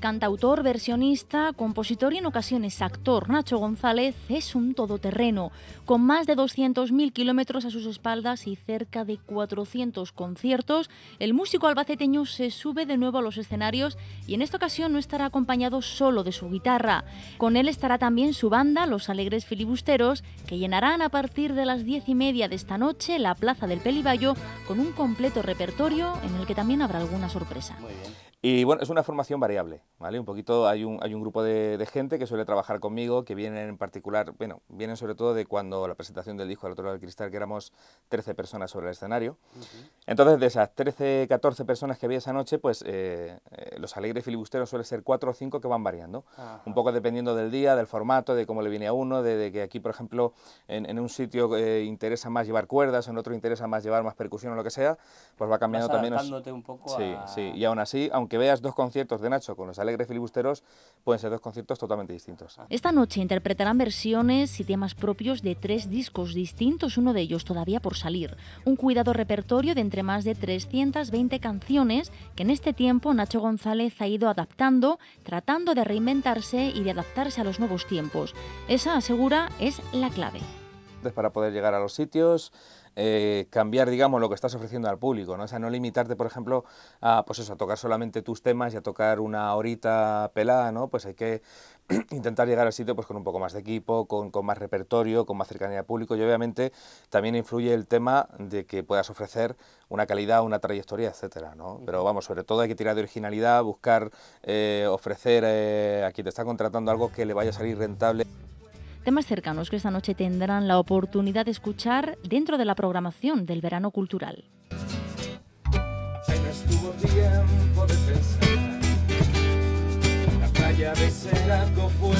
Cantautor, versionista, compositor y en ocasiones actor, Nacho González es un todoterreno, con más de 200.000 kilómetros a sus espaldas y cerca de 400 conciertos. El músico albaceteño se sube de nuevo a los escenarios y en esta ocasión no estará acompañado solo de su guitarra. Con él estará también su banda, Los Alegres Filibusteros, que llenarán a partir de las 10:30 de esta noche la Plaza del Peliballo con un completo repertorio en el que también habrá alguna sorpresa. Muy bien. Y bueno, es una formación variable, ¿vale? Un poquito, hay un grupo de gente que suele trabajar conmigo, que vienen en particular, bueno, vienen sobre todo de cuando la presentación del disco Al otro lado del cristal, que éramos 13 personas sobre el escenario. Entonces, de esas 13, 14 personas que había esa noche, pues Los Alegres Filibusteros suele ser 4 o 5 que van variando. Ajá. Un poco dependiendo del día, del formato, de cómo le viene a uno, de que aquí, por ejemplo, en un sitio interesa más llevar cuerdas, en otro interesa más llevar más percusión o lo que sea, pues va cambiando también. Adaptándote un poco a... Sí, y aún así, aunque veas 2 conciertos de Nacho con Los Alegres Filibusteros, pueden ser 2 conciertos totalmente distintos. Esta noche interpretarán versiones y temas propios de 3 discos distintos, uno de ellos todavía por salir. Un cuidado repertorio de entre más de 320 canciones que en este tiempo Nacho González ha ido adaptando, tratando de reinventarse y de adaptarse a los nuevos tiempos. Esa, asegura, es la clave. Para poder llegar a los sitios, cambiar, digamos, lo que estás ofreciendo al público, ¿no? O sea, no limitarte, por ejemplo, a, pues eso, a tocar solamente tus temas y a tocar una horita pelada, ¿no? Pues hay que intentar llegar al sitio pues con un poco más de equipo, con más repertorio, con más cercanía al público, y obviamente también influye el tema de que puedas ofrecer una calidad, una trayectoria, etcétera, ¿no? Pero vamos, sobre todo hay que tirar de originalidad, buscar ofrecer a quien te está contratando algo que le vaya a salir rentable. Temas cercanos que esta noche tendrán la oportunidad de escuchar dentro de la programación del verano cultural. Apenas tuvo tiempo de pensar, la playa de Seraco fue